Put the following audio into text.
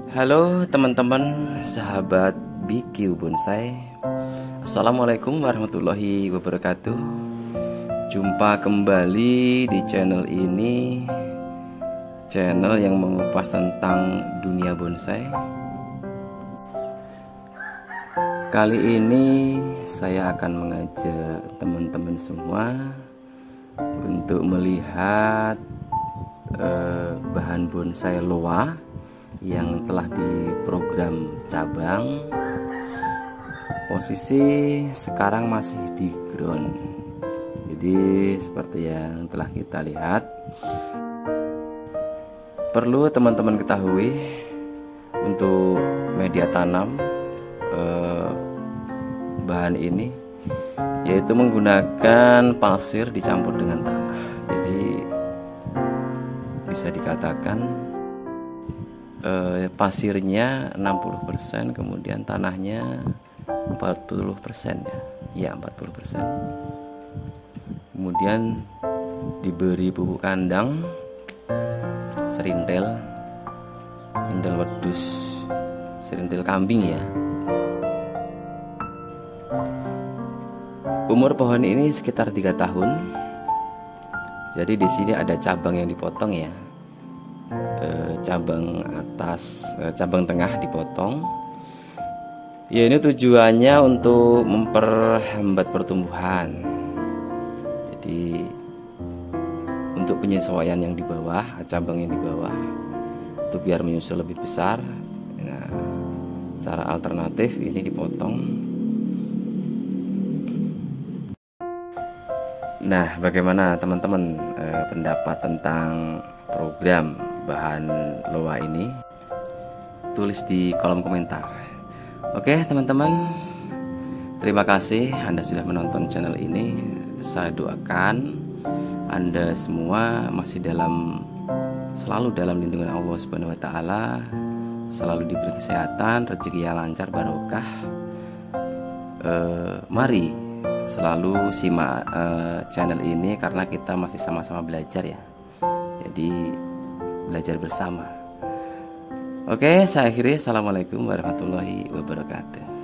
Halo teman-teman, sahabat BQ Bonsai. Assalamualaikum warahmatullahi wabarakatuh. Jumpa kembali di channel ini, channel yang mengupas tentang dunia bonsai. Kali ini saya akan mengajak teman-teman semua untuk melihat bahan bonsai loa yang telah diprogram cabang. Posisi sekarang masih di ground, jadi seperti yang telah kita lihat. Perlu teman-teman ketahui, untuk media tanam bahan ini yaitu menggunakan pasir dicampur dengan tanah. Jadi bisa dikatakan pasirnya 60%, kemudian tanahnya 40% ya 40%. Kemudian diberi pupuk kandang serintil wedus, serintil kambing ya. Umur pohon ini sekitar 3 tahun. Jadi di sini ada cabang yang dipotong ya. Cabang atas, cabang tengah dipotong. Ya, ini tujuannya untuk memperhambat pertumbuhan. Jadi untuk penyesuaian yang di bawah, cabang yang di bawah, itu biar menyusul lebih besar. Nah, cara alternatif ini dipotong. Nah, bagaimana teman-teman pendapat tentang program bahan loa ini? Tulis di kolom komentar. Oke teman-teman, terima kasih Anda sudah menonton channel ini. Saya doakan Anda semua masih selalu dalam lindungan Allah Subhanahu wa taala, selalu diberi kesehatan, rezeki yang lancar, barokah. Mari selalu simak channel ini karena kita masih sama-sama belajar ya. Jadi belajar bersama. Oke, saya akhiri. Assalamualaikum warahmatullahi wabarakatuh.